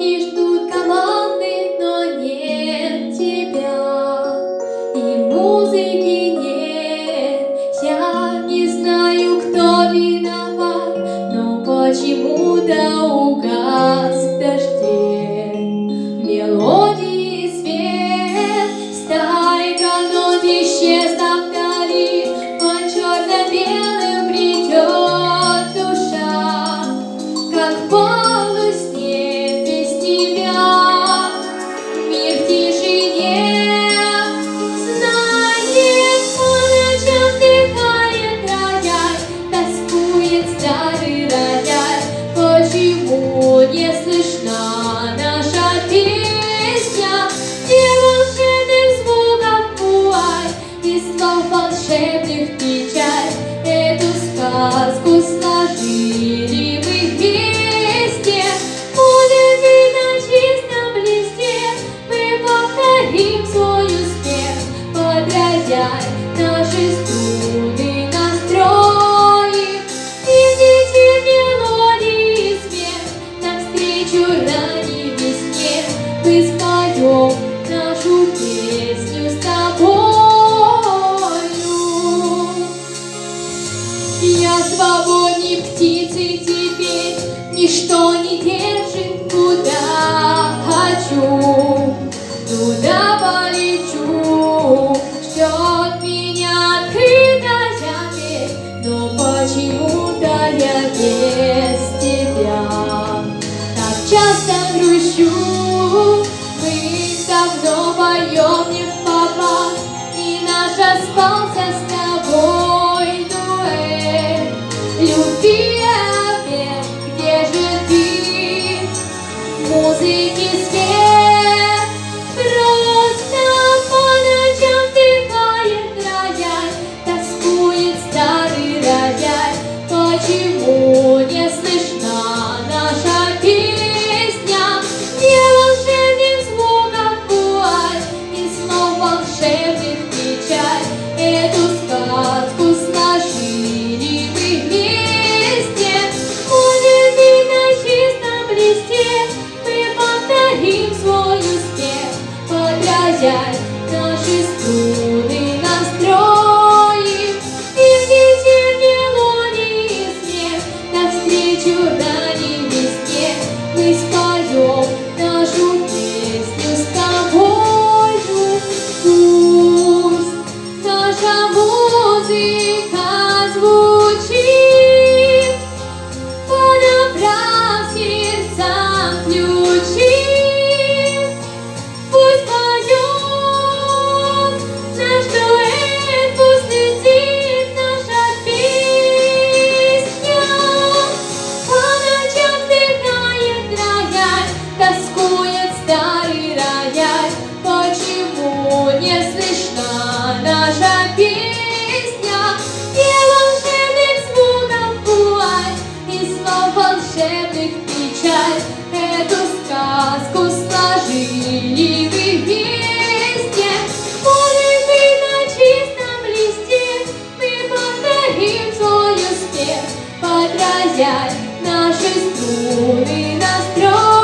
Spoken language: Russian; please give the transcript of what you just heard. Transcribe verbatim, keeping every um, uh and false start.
Многие ждут команды, но нет тебя, и музыки нет. Я не знаю, кто виноват, но почему-то угас в дожде мелодии свет. Стайка нот исчезла вдали, по черно-белым бредет душа, как в полусне без тебя. Мир в тишине знает, по ночам вдыхает рояль, тоскует старый рояль. Почему не слышна наша песня? Где волшебных звуков вуаль и слов волшебных печаль? Эту сказку сложили мы вместе. Будет быть на чистом листе, мы повторим свой успех, подразяй наши струны, настроим. Идите мелодии смех, навстречу ранней весне. Мы споем нашу песню с тобою. Я свободней птицы теперь, ничто не держит, куда хочу, туда полечу. Ждет меня открытая дверь, но почему-то я без тебя так часто грущу. Мы давно поем не в попад, и наш распался с тобой дуэт. Люби опять, где же ты? Музыки свет, просто по ночам вдыхает рояль, тоскует старый рояль. Почему не слышна наша песня? Где волшебных звуков вуаль и слов волшебных печаль? Эту сказку сложили мы вместе. Будет быть на чистом листе, мы повторим свой успех, подразяй наши струны, настроим. И вместе мелодии смех, навстречу ранней весне. Мы споем нашу песню с тобою. Пусть наша музыка звучит, подобрав сердцам ключи. Пусть поет наш дуэт, пусть летит наша песня. По ночам вдыхает рояль, тоскует старый рояль. Почему не слышна наша песня? Где волшебных звуков вуаль и слов волшебных печаль? Эту сказку сложили мы вместе. Будет быть на чистом листе, мы повторим свой успех, подразяй наши струны, настроим.